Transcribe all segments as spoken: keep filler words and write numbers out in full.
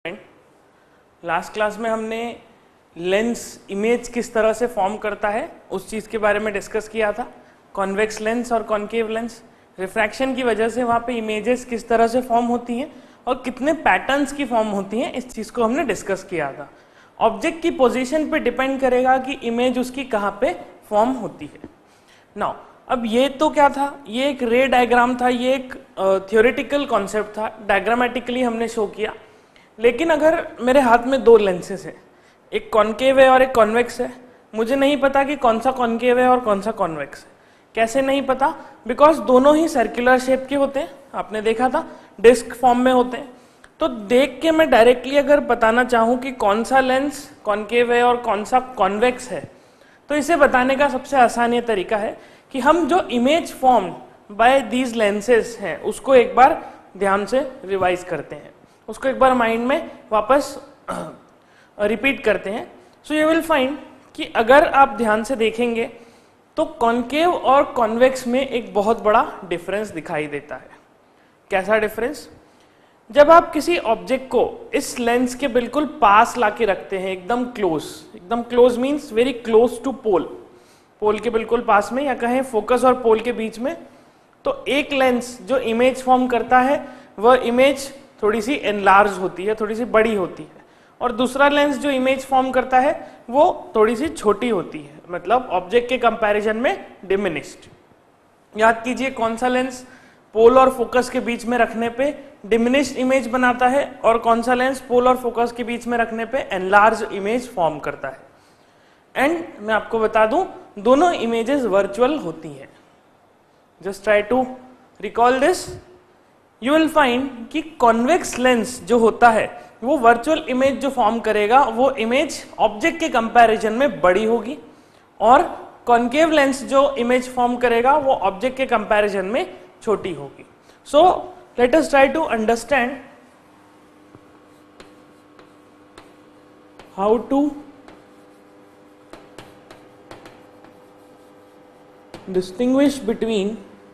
Last class में हमने lens image किस तरह से फॉर्म करता है उस चीज़ के बारे में डिस्कस किया था। कॉन्वेक्स लेंस और कॉन्केव लेंस, रिफ्रैक्शन की वजह से वहाँ पे इमेजेस किस तरह से फॉर्म होती हैं और कितने पैटर्न्स की फॉर्म होती हैं, इस चीज़ को हमने डिस्कस किया था। ऑब्जेक्ट की पोजीशन पे डिपेंड करेगा कि इमेज उसकी कहाँ पे फॉर्म होती है। नाउ अब ये तो क्या था, ये एक रे डायग्राम था, ये एक थियोरेटिकल uh, कॉन्सेप्ट था, डायग्रामेटिकली हमने शो किया। लेकिन अगर मेरे हाथ में दो लेंसेज हैं, एक कॉन्केव है और एक कॉन्वेक्स है, मुझे नहीं पता कि कौन सा कॉन्केव है और कौन सा कॉन्वेक्स है। कैसे नहीं पता? बिकॉज दोनों ही सर्कुलर शेप के होते हैं, आपने देखा था डिस्क फॉर्म में होते हैं। तो देख के मैं डायरेक्टली अगर बताना चाहूँ कि कौन सा लेंस कॉन्केव है और कौन सा कॉन्वेक्स है, तो इसे बताने का सबसे आसान ये तरीका है कि हम जो image form by these lenses हैं उसको एक बार ध्यान से रिवाइज करते हैं, उसको एक बार माइंड में वापस रिपीट करते हैं। सो यू विल फाइंड कि अगर आप ध्यान से देखेंगे तो कॉन्केव और कॉन्वेक्स में एक बहुत बड़ा डिफरेंस दिखाई देता है। कैसा डिफरेंस? जब आप किसी ऑब्जेक्ट को इस लेंस के बिल्कुल पास लाके रखते हैं, एकदम क्लोज, एकदम close means very close to pole, pole के बिल्कुल पास में, या कहें फोकस और पोल के बीच में, तो एक लेंस जो इमेज फॉर्म करता है वह इमेज थोड़ी सी एनलार्ज होती है, थोड़ी सी बड़ी होती है, और दूसरा लेंस जो इमेज फॉर्म करता है वो थोड़ी सी छोटी होती है, मतलब ऑब्जेक्ट के कंपैरिजन में डिमिनिश्ड। याद कीजिए कौन सा लेंस पोल और फोकस के बीच में रखने पे डिमिनिश्ड इमेज बनाता है और कौन सा लेंस पोल और फोकस के बीच में रखने पे एनलार्ज इमेज फॉर्म करता है। एंड मैं आपको बता दूं, दोनों इमेजेस वर्चुअल होती हैं। Just try to recall this. You will find कि कॉन्वेक्स लेंस जो होता है वो वर्चुअल इमेज जो फॉर्म करेगा वो इमेज ऑब्जेक्ट के कंपैरिजन में बड़ी होगी, और कॉन्केव लेंस जो इमेज फॉर्म करेगा वो ऑब्जेक्ट के कंपैरिजन में छोटी होगी। So let us try to understand how to distinguish between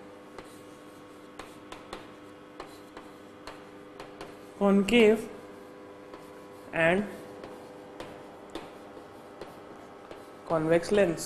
concave and convex lens.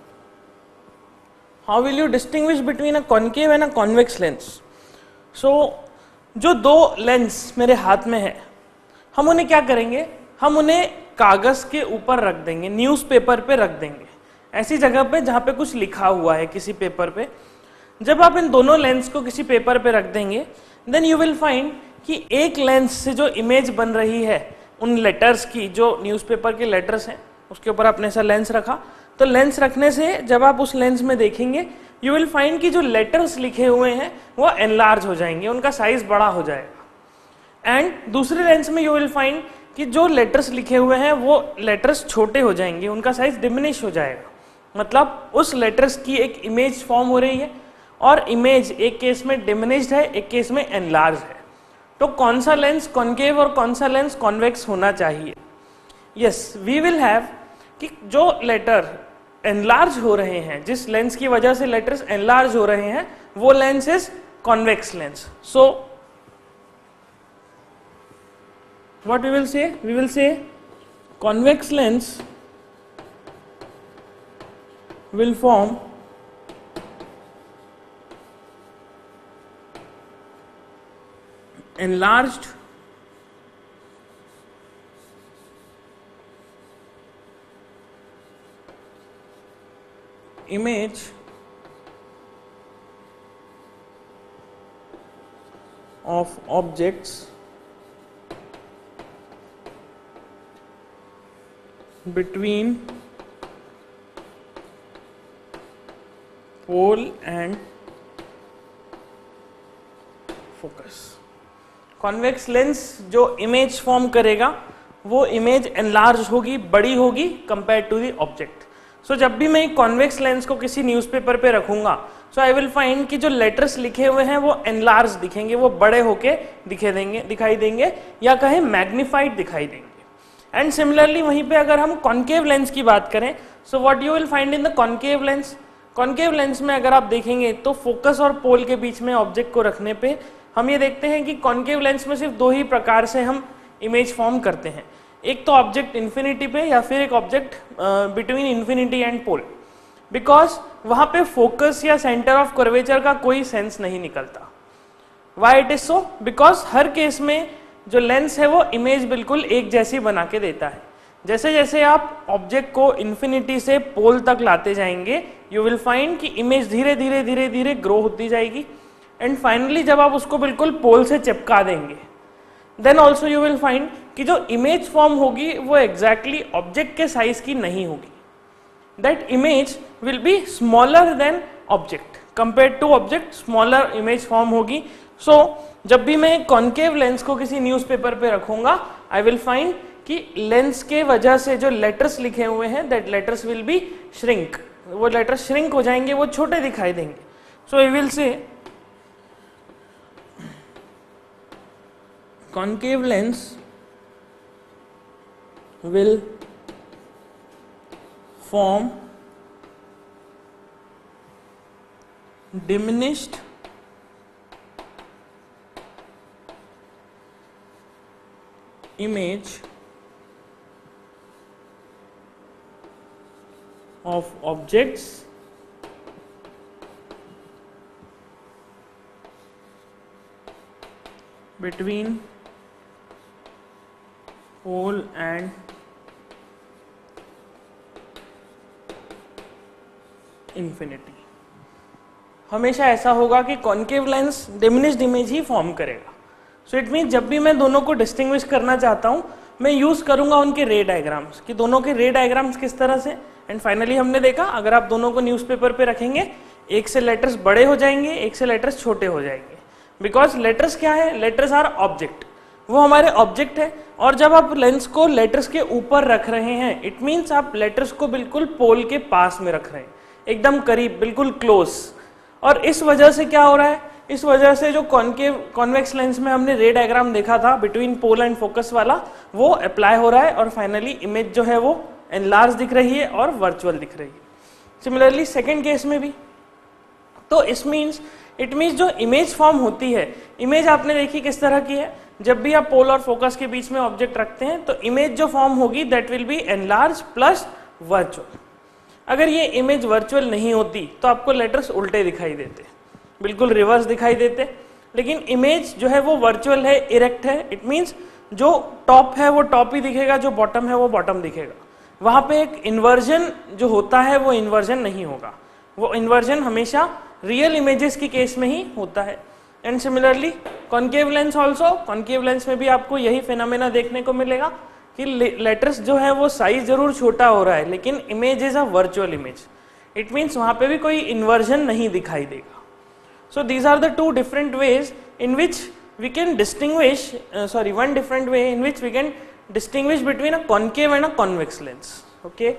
How will you distinguish between a concave and a convex lens? So जो दो lens मेरे हाथ में है, हम उन्हें क्या करेंगे, हम उन्हें कागज के ऊपर रख देंगे, न्यूज़पेपर पे रख देंगे, ऐसी जगह पे जहां पे कुछ लिखा हुआ है किसी पेपर पे। जब आप इन दोनों लेंस को किसी पेपर पे रख देंगे, देन यू विल फाइंड कि एक लेंस से जो इमेज बन रही है उन लेटर्स की, जो न्यूज़पेपर के लेटर्स हैं, उसके ऊपर आपने ऐसा लेंस रखा, तो लेंस रखने से जब आप उस लेंस में देखेंगे यू विल फाइंड कि जो लेटर्स लिखे हुए हैं वो एनलार्ज हो जाएंगे, उनका साइज बड़ा हो जाएगा। एंड दूसरे लेंस में यू विल फाइंड कि जो लेटर्स लिखे हुए हैं वो लेटर्स छोटे हो जाएंगे, उनका साइज डिमिनिश हो जाएगा। मतलब उस लेटर्स की एक इमेज फॉर्म हो रही है, और इमेज एक केस में डिमिनिश्ड है, एक केस में एनलार्ज है। तो कौन सा लेंस कॉन्केव और कौन सा लेंस कॉन्वेक्स होना चाहिए? यस, वी विल हैव कि जो लेटर एनलार्ज हो रहे हैं, जिस लेंस की वजह से लेटर्स एनलार्ज हो रहे हैं, वो lens is convex lens. So what we will say, we will say convex lens will form enlarged image of objects between pole and focus। Convex lens जो इमेज फॉर्म करेगा वो इमेज एनलार्ज होगी, बड़ी होगी compare to the object. So जब भी मैं convex lens को किसी न्यूज़पेपर पे रखूंगा, सो आई विल फाइंड कि जो लेटर्स लिखे हुए हैं वो एनलार्ज दिखेंगे, वो बड़े होके दिखे देंगे दिखाई देंगे या कहें मैग्नीफाइड दिखाई देंगे। एंड सिमिलरली वहीं पे अगर हम कॉन्केव लेंस की बात करें, so what you will find in the concave lens, concave lens में अगर आप देखेंगे तो फोकस और पोल के बीच में ऑब्जेक्ट को रखने पे हम ये देखते हैं कि कॉन्केव लेंस में सिर्फ दो ही प्रकार से हम इमेज फॉर्म करते हैं, एक तो ऑब्जेक्ट इन्फिनिटी पे या फिर एक object between infinity and pole, because वहां पे फोकस या सेंटर ऑफ कर्वेचर का कोई सेंस नहीं निकलता। Why it is so? Because हर केस में जो लेंस है वो इमेज बिल्कुल एक जैसी बना के देता है। जैसे जैसे आप ऑब्जेक्ट को इन्फिनिटी से पोल तक लाते जाएंगे, यू विल फाइंड कि इमेज धीरे धीरे धीरे धीरे ग्रो होती जाएगी, एंड फाइनली जब आप उसको बिल्कुल पोल से चिपका देंगे, then also you will find कि जो इमेज फॉर्म होगी वो एग्जैक्टली ऑब्जेक्ट के साइज की नहीं होगी। That image will be smaller than object, compare to object smaller image form होगी। सो so, जब भी मैं कॉन्केव लेंस को किसी न्यूज़पेपर पे रखूंगा, आई विल फाइंड कि लेंस के वजह से जो लेटर्स लिखे हुए हैं, that letters will be shrink, वो लेटर्स श्रिंक हो जाएंगे, वो छोटे दिखाई देंगे। So I will say concave lens will form diminished image of objects between pole and infinity। हमेशा ऐसा होगा कि कॉन्केव लेंस डिमिनिश्ड इमेज ही फॉर्म करेगा। सो इट मीन जब भी मैं दोनों को डिस्टिंग्विश करना चाहता हूं, मैं यूज करूंगा उनके रे डायग्राम्स, कि दोनों के रे डायग्राम्स किस तरह से। एंड फाइनली हमने देखा, अगर आप दोनों को न्यूज़पेपर पे रखेंगे, एक से लेटर्स बड़े हो जाएंगे, एक से लेटर्स छोटे हो जाएंगे, बिकॉज लेटर्स क्या है, लेटर्स आर ऑब्जेक्ट, वो हमारे ऑब्जेक्ट है। और जब आप लेंस को लेटर्स के ऊपर रख रहे हैं, इट मीन्स आप लेटर्स को बिल्कुल पोल के पास में रख रहे हैं, एकदम करीब, बिल्कुल क्लोज। और इस वजह से क्या हो रहा है, इस वजह से जो कॉन्केव कॉन्वेक्स लेंस में हमने रे डायग्राम देखा था बिटवीन पोल एंड फोकस वाला, वो अप्लाई हो रहा है, और फाइनली इमेज जो है वो एनलार्ज दिख रही है और वर्चुअल दिख रही है। सिमिलरली सेकेंड केस में भी, तो इस मीन्स इट मीन्स जो इमेज फॉर्म होती है, इमेज आपने देखी किस तरह की है, जब भी आप पोल और फोकस के बीच में ऑब्जेक्ट रखते हैं तो इमेज जो फॉर्म होगी that will be enlarge plus virtual. अगर ये इमेज वर्चुअल नहीं होती तो आपको लेटर्स उल्टे दिखाई देते, बिल्कुल रिवर्स दिखाई देते, लेकिन इमेज जो है वो वर्चुअल है, इरेक्ट है। इट मीन्स जो टॉप है वो टॉप ही दिखेगा, जो बॉटम है वो बॉटम दिखेगा। वहां पे एक इन्वर्जन जो होता है वो इन्वर्जन नहीं होगा, वो इन्वर्जन हमेशा रियल इमेजेस के केस में ही होता है। And similarly concave lens also, concave lens में भी आपको यही फिनोमेना देखने को मिलेगा कि लेटर्स जो है वो साइज जरूर छोटा हो रहा है, लेकिन image is a virtual image. It means वहां पे भी कोई इन्वर्जन नहीं दिखाई देगा। So these are the two different ways in which we can distinguish, sorry one different way in which we can distinguish between a concave and a convex lens. Okay,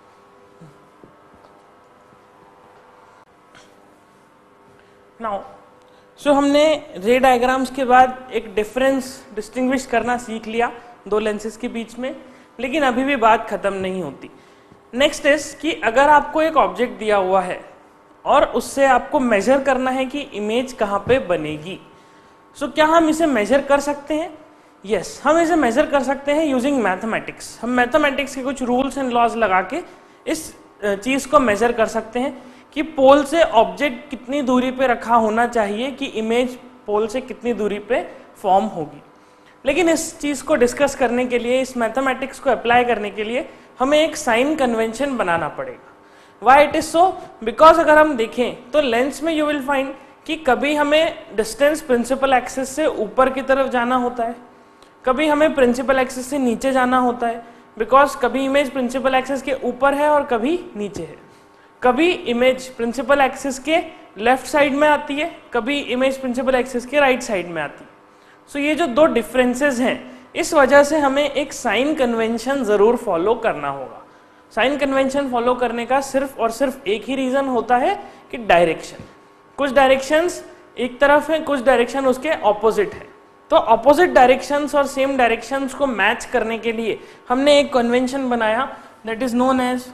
now so हमने ray diagrams के बाद एक difference distinguish करना सीख लिया दो lenses के बीच में, लेकिन अभी भी बात खत्म नहीं होती। नेक्स्ट इज कि अगर आपको एक ऑब्जेक्ट दिया हुआ है और उससे आपको मेजर करना है कि इमेज कहाँ पे बनेगी, सो so, क्या हम इसे मेजर कर सकते हैं? यस yes, हम इसे मेजर कर सकते हैं यूजिंग मैथमेटिक्स। हम मैथमेटिक्स के कुछ रूल्स एंड लॉज लगा के इस चीज को मेजर कर सकते हैं कि पोल से ऑब्जेक्ट कितनी दूरी पे रखा होना चाहिए कि इमेज पोल से कितनी दूरी पे फॉर्म होगी। लेकिन इस चीज को डिस्कस करने के लिए, इस मैथमेटिक्स को अप्लाई करने के लिए हमें एक साइन कन्वेंशन बनाना पड़ेगा। Why it is so? Because अगर हम देखें तो लेंस में यू विल फाइंड कि कभी हमें डिस्टेंस प्रिंसिपल एक्सिस से ऊपर की तरफ जाना होता है, कभी हमें प्रिंसिपल एक्सिस से नीचे जाना होता है, बिकॉज कभी इमेज प्रिंसिपल एक्सिस के ऊपर है और कभी नीचे है। कभी इमेज प्रिंसिपल एक्सिस के लेफ्ट साइड में आती है, कभी इमेज प्रिंसिपल एक्सिस के राइट साइड में आती है। सो so, ये जो दो डिफरेंसेस हैं, इस वजह से हमें एक साइन कन्वेंशन जरूर फॉलो करना होगा। साइन कन्वेंशन फॉलो करने का सिर्फ और सिर्फ एक ही रीजन होता है कि डायरेक्शन, कुछ डायरेक्शंस एक तरफ है, कुछ डायरेक्शन उसके ऑपोजिट है। तो ऑपोजिट डायरेक्शंस और सेम डायरेक्शंस को मैच करने के लिए हमने एक कन्वेंशन बनाया that is known as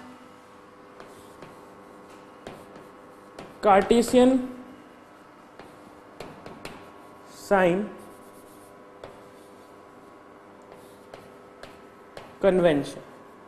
Cartesian sign convention.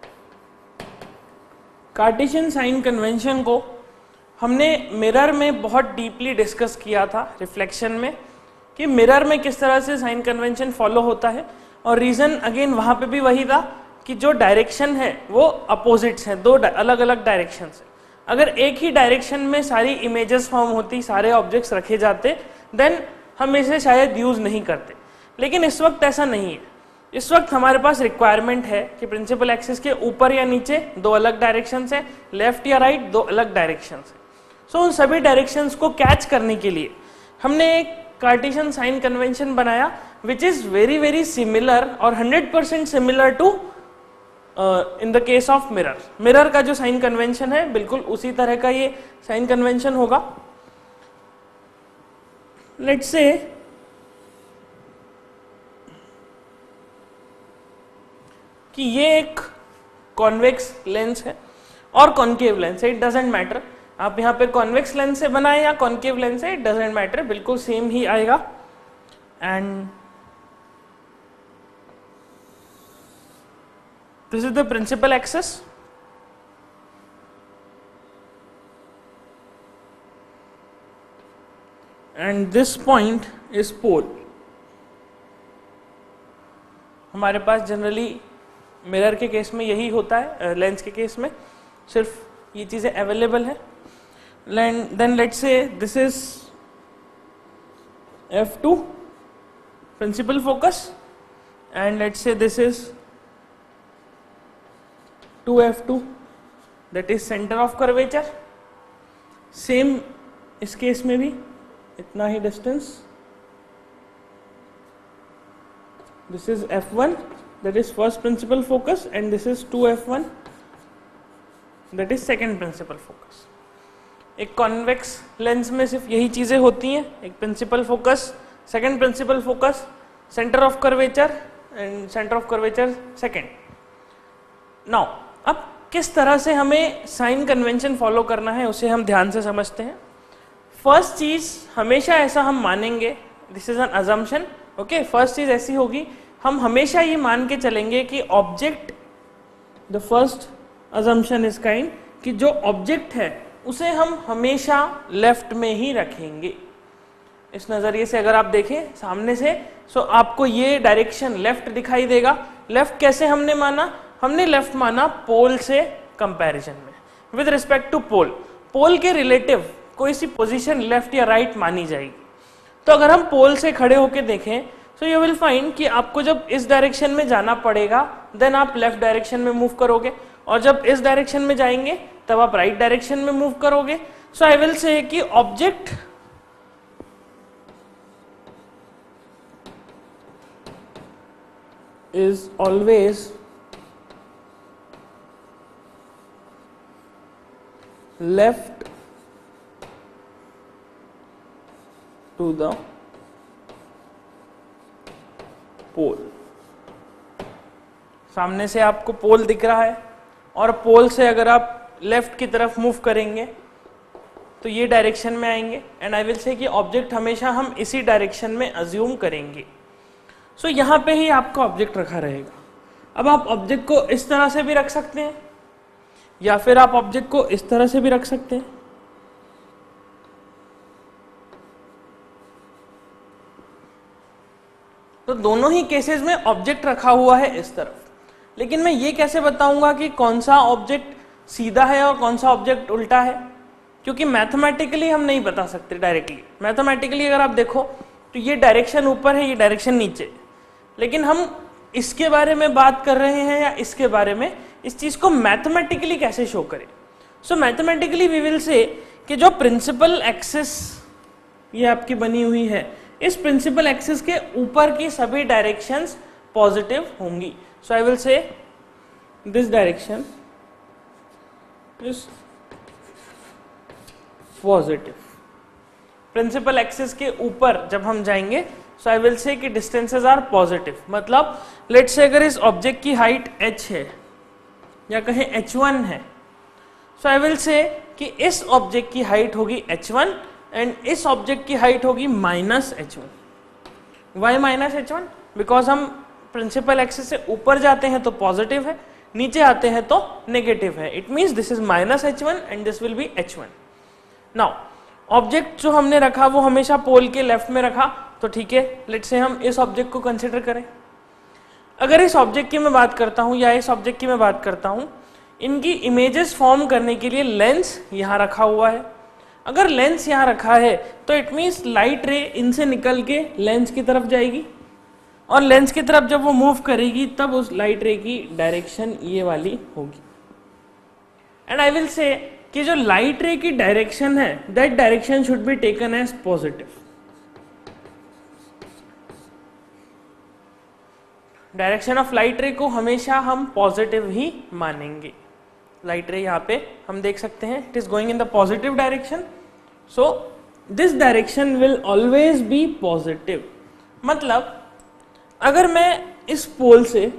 Cartesian sign convention को हमने मिरर में बहुत डीपली डिस्कस किया था रिफ्लेक्शन में, कि मिरर में किस तरह से साइन कन्वेंशन फॉलो होता है। और रीजन अगेन वहां पे भी वही था कि जो डायरेक्शन है वो अपोजिट्स हैं, दो अलग अलग डायरेक्शन है। अगर एक ही डायरेक्शन में सारी इमेजेस फॉर्म होती, सारे ऑब्जेक्ट्स रखे जाते, देन हम इसे शायद यूज नहीं करते। लेकिन इस वक्त ऐसा नहीं है। इस वक्त हमारे पास रिक्वायरमेंट है कि प्रिंसिपल एक्सिस के ऊपर या नीचे दो अलग डायरेक्शन है, लेफ्ट या राइट दो अलग डायरेक्शन है। सो so, उन सभी डायरेक्शंस को कैच करने के लिए हमने एक कार्टेशियन साइन कन्वेंशन बनाया which is very very similar और hundred percent similar to in the case of mirror. Mirror का जो साइन कन्वेंशन है बिल्कुल उसी तरह का ये साइन कन्वेंशन होगा। लेट्स से कि ये एक कॉन्वेक्स लेंस है और कॉन्केव लेंस है, इट डजेंट मैटर। आप यहाँ पे कॉन्वेक्स लेंस से बनाए या कॉन्केव लेंस से, इट डजेंट मैटर, बिल्कुल सेम ही आएगा। And this is the principal axis. And this point is pole. हमारे पास जनरली मिरर के केस में यही होता है, लेंस के केस में सिर्फ ये चीजें अवेलेबल है। Then let's say this is F two principal focus and let's say this is two F two that is centre of curvature. Same इस केस में भी इतना ही distance. This is F one that is first principal focus and this is two F one that is second principal focus। एक convex lens में सिर्फ यही चीजें होती हैं, एक principal focus, second principal focus, centre of curvature and centre of curvature second. Now अब किस तरह से हमें साइन कन्वेंशन फॉलो करना है उसे हम ध्यान से समझते हैं। फर्स्ट चीज हमेशा ऐसा हम मानेंगे, this is an assumption, okay. First चीज ऐसी होगी, हम हमेशा ये मान के चलेंगे कि object, the first assumption is kind कि जो ऑब्जेक्ट है उसे हम हमेशा लेफ्ट में ही रखेंगे। इस नजरिए से अगर आप देखें सामने से, सो आपको ये डायरेक्शन लेफ्ट दिखाई देगा। लेफ्ट कैसे हमने माना? हमने लेफ्ट माना पोल से कंपैरिजन में, with respect to pole. Pole के रिलेटिव कोई सी पोजीशन लेफ्ट या राइट मानी जाएगी। तो अगर हम पोल से खड़े होकर देखें तो यू विल फाइंड कि आपको जब इस डायरेक्शन में जाना पड़ेगा देन आप लेफ्ट डायरेक्शन में मूव करोगे, और जब इस डायरेक्शन में जाएंगे तब आप राइट डायरेक्शन में मूव करोगे। सो आई विल से कि object is always left to the pole. सामने से आपको पोल दिख रहा है और पोल से अगर आप लेफ्ट की तरफ मूव करेंगे तो ये डायरेक्शन में आएंगे, एंड आई विल से कि ऑब्जेक्ट हमेशा हम इसी डायरेक्शन में अज्यूम करेंगे। सो so, यहां पे ही आपका ऑब्जेक्ट रखा रहेगा। अब आप ऑब्जेक्ट को इस तरह से भी रख सकते हैं या फिर आप ऑब्जेक्ट को इस तरह से भी रख सकते हैं। तो दोनों ही केसेस में ऑब्जेक्ट रखा हुआ है इस तरफ, लेकिन मैं ये कैसे बताऊंगा कि कौन सा ऑब्जेक्ट सीधा है और कौन सा ऑब्जेक्ट उल्टा है? क्योंकि मैथमेटिकली हम नहीं बता सकते डायरेक्टली। मैथमेटिकली अगर आप देखो तो ये डायरेक्शन ऊपर है, ये डायरेक्शन नीचे, लेकिन हम इसके बारे में बात कर रहे हैं या इसके बारे में, इस चीज को मैथमेटिकली कैसे शो करें? सो मैथमेटिकली वी विल से कि जो प्रिंसिपल एक्सिस ये आपकी बनी हुई है, इस प्रिंसिपल एक्सिस के ऊपर की सभी डायरेक्शंस पॉजिटिव होंगी। So I will say this direction is positive. Principal axis के ऊपर जब हम जाएंगे सो आई विल से कि डिस्टेंसेस आर पॉजिटिव। मतलब लेट्स से अगर इस ऑब्जेक्ट की हाइट h है या कहें एच वन है, सो आई विल से कि इस ऑब्जेक्ट की हाइट होगी एच वन एंड इस ऑब्जेक्ट की हाइट होगी minus h one. Why minus h one? Because हम प्रिंसिपल एक्सिस से ऊपर जाते हैं तो पॉजिटिव है, नीचे आते हैं तो नेगेटिव है. It means this is minus h one and this will be h one. Now object जो हमने रखा वो हमेशा पोल के लेफ्ट में रखा, तो ठीक है. लेट्स से हम इस ऑब्जेक्ट को कंसिडर करें. अगर इस ऑब्जेक्ट की मैं बात करता हूं या इस ऑब्जेक्ट की मैं बात करता हूं, इनकी इमेजेस फॉर्म करने के लिए लेंस यहां रखा हुआ है. अगर लेंस यहां रखा है तो इट मीन्स लाइट रे इनसे निकल के लेंस की तरफ जाएगी, और लेंस की तरफ जब वो मूव करेगी तब उस लाइट रे की डायरेक्शन ये वाली होगी. एंड आई विल से कि जो लाइट रे की डायरेक्शन है that direction should be taken as positive. Direction of light ray को हमेशा हम पॉजिटिव ही मानेंगे. लाइट रे यहाँ पे हम देख सकते हैं it is going in the positive direction, so this direction will always be positive. मतलब अगर मैं इस पोल से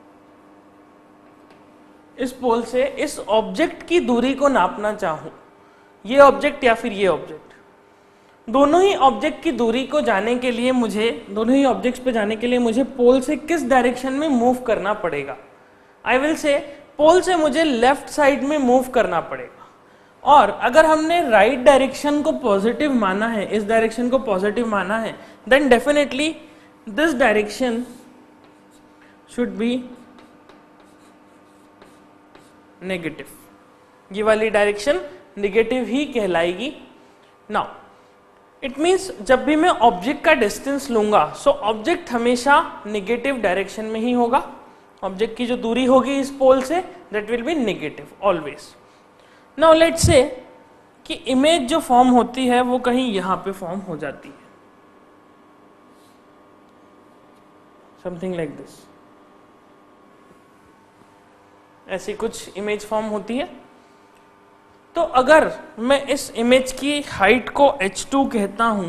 इस पोल से इस ऑब्जेक्ट की दूरी को नापना चाहूं, ये ऑब्जेक्ट या फिर ये ऑब्जेक्ट, दोनों ही ऑब्जेक्ट की दूरी को जाने के लिए मुझे दोनों ही ऑब्जेक्ट्स पे जाने के लिए मुझे पोल से किस डायरेक्शन में मूव करना पड़ेगा. आई विल से पोल से मुझे लेफ्ट साइड में मूव करना पड़ेगा. और अगर हमने राइट डायरेक्शन को पॉजिटिव माना है, इस डायरेक्शन को पॉजिटिव माना है, then definitely this direction should be negative. ये वाली डायरेक्शन नेगेटिव ही कहलाएगी. नाउ इट मीन्स जब भी मैं ऑब्जेक्ट का डिस्टेंस लूंगा, सो ऑब्जेक्ट हमेशा नेगेटिव डायरेक्शन में ही होगा. ऑब्जेक्ट की जो दूरी होगी इस पोल से that will be negative always. Now let's say कि इमेज जो फॉर्म होती है वो कहीं यहां पे फॉर्म हो जाती है, समथिंग लाइक दिस. ऐसी कुछ इमेज फॉर्म होती है. तो अगर मैं इस इमेज की हाइट को एच टू कहता हूं,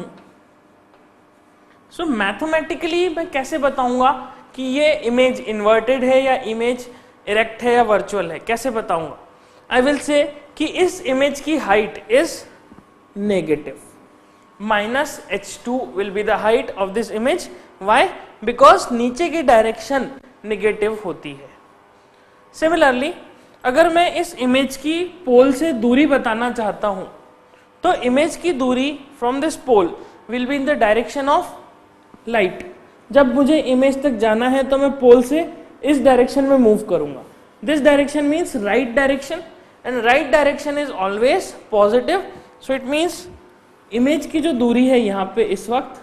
सो मैथमेटिकली मैं कैसे बताऊंगा कि ये इमेज इन्वर्टेड है या इमेज इरेक्ट है या वर्चुअल है, कैसे बताऊंगा? आई विल से कि इस इमेज की height is negative. Minus h two will be the height of this image. Why? Because नीचे की डायरेक्शन नेगेटिव होती है. सिमिलरली अगर मैं इस इमेज की पोल से दूरी बताना चाहता हूं, तो इमेज की दूरी from this pole will be in the direction of light. जब मुझे इमेज तक जाना है तो मैं पोल से इस डायरेक्शन में मूव करूंगा. This direction means right direction, and right direction is always positive. So it means image की जो दूरी है यहां पे इस वक्त,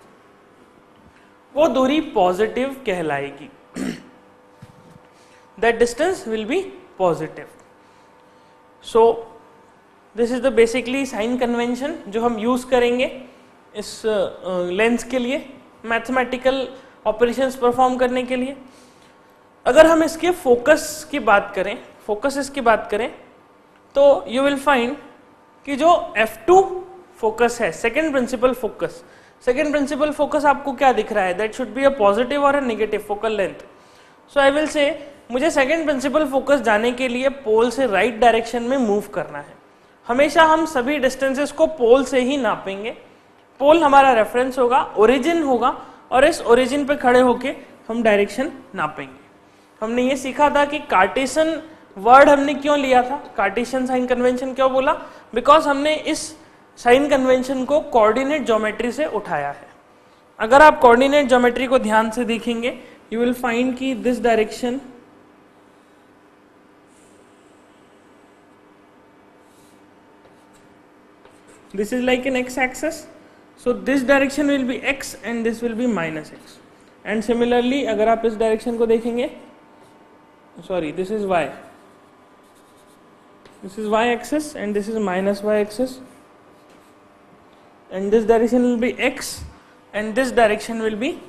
वो दूरी पॉजिटिव कहलाएगी. That distance will be positive. So this is the basically sign convention जो हम यूज करेंगे इस लेंस uh, के लिए, मैथमेटिकल ऑपरेशंस परफॉर्म करने के लिए. अगर हम इसके फोकस की बात करें फोकसेस की बात करें तो यू विल फाइंड कि जो एफ टू फोकस है, second principal focus, second principal focus आपको क्या दिख रहा है? That should be a positive और a negative focal length. So I will say मुझे सेकेंड प्रिंसिपल फोकस जाने के लिए पोल से राइट right डायरेक्शन में मूव करना है. हमेशा हम सभी डिस्टेंसेस को पोल से ही नापेंगे. पोल हमारा रेफरेंस होगा, ओरिजिन होगा, और इस ओरिजिन पे खड़े होके हम डायरेक्शन नापेंगे. हमने ये सीखा था कि कार्टेशियन वर्ड हमने क्यों लिया था, कार्टेशियन साइन कन्वेंशन क्यों बोला? बिकॉज हमने इस साइन कन्वेंशन को कोऑर्डिनेट ज्योमेट्री से उठाया है. अगर आप कोऑर्डिनेट ज्योमेट्री को ध्यान से देखेंगे, यू विल फाइंड कि this direction this is like an x axis, so this direction will be x and this will be minus x. and similarly अगर आप इस डायरेक्शन को देखेंगे, sorry this is y, this is y axis and this is minus y axis, and this direction will be x and this direction will be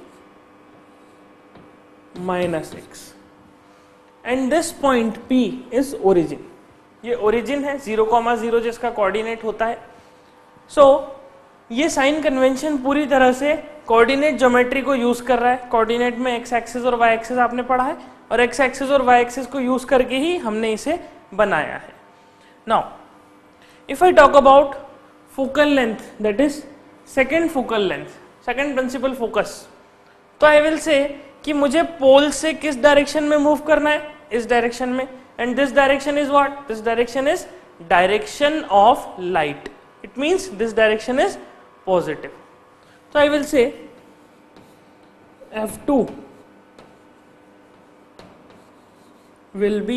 minus x, and this point P is origin. ये origin है zero comma zero जिसका coordinate होता है. So so, ये sign convention पूरी तरह से coordinate geometry को यूज कर रहा है. कोऑर्डिनेट में एक्स एक्सिस और वाई एक्सिस आपने पढ़ा है, और एक्स एक्सिस और वाई एक्सिस को यूज करके ही हमने इसे बनाया है. Now if I talk about focal length, that is second focal length, second principal focus, तो आई विल से कि मुझे पोल से किस डायरेक्शन में मूव करना है, इस डायरेक्शन में, and this direction is what, this direction is direction of light, it means this direction is positive. So I will say F two will be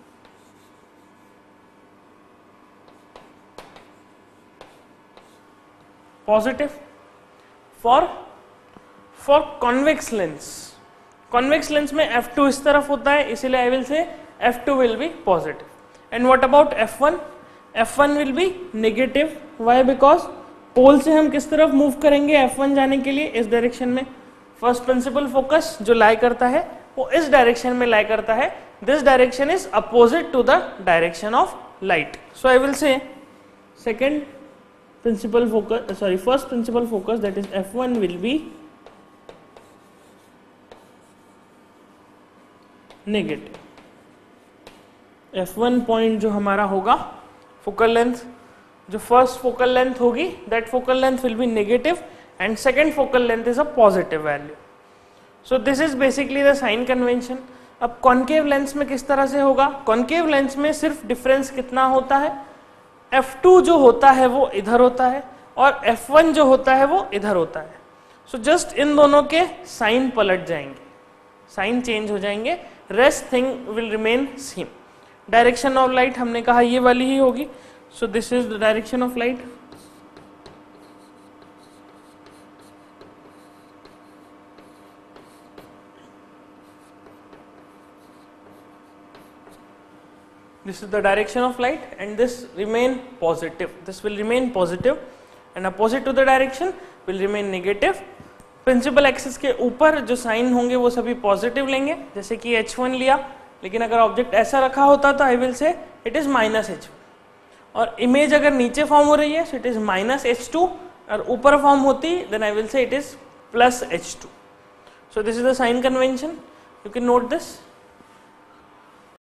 positive for for convex lens. Convex lens में F two इस तरफ होता है, इसीलिए I will say F two will be positive. And what about F one? F one will be negative. Why? Because पोल से हम किस तरफ मूव करेंगे F वन जाने के लिए, इस डायरेक्शन में. फर्स्ट प्रिंसिपल फोकस जो लाई करता है वो इस डायरेक्शन में लाई करता है. This direction is opposite to the direction of light. So I will say second principal focus, sorry first principal focus, that is F one will be negative. F one point जो हमारा होगा focal length, जो first focal length होगी that focal length will be negative and second focal length is a positive value. So this is basically the sign convention. अब concave lens में किस तरह से होगा? कॉन्केव लेंस में सिर्फ डिफरेंस कितना होता है, F टू जो होता है वो इधर होता है और F वन जो होता है वो इधर होता है. सो so जस्ट इन दोनों के साइन पलट जाएंगे, साइन चेंज हो जाएंगे, rest thing will remain same. Direction of light हमने कहा ये वाली ही होगी. So this is the direction of light. This is the direction of light and this remain positive. This will remain positive and opposite to the direction will remain negative. Principal axis के ऊपर जो sign होंगे वो सभी positive लेंगे, जैसे कि H one लिया, लेकिन अगर ऑब्जेक्ट ऐसा रखा होता तो I will say it is minus h one. और इमेज अगर नीचे फॉर्म हो रही है so it is minus h two, और ऊपर फॉर्म होती then I will say it is plus h two. So this is the sign convention. You can note this.